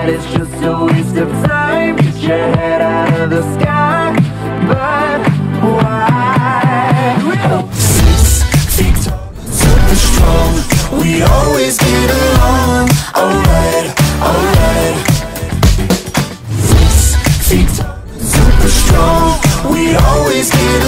that it's just a waste of time. Get your head out of the sky, but why? 6 feet tall, super strong, we always get along. Alright, alright. 6 feet tall, super strong, we always get along.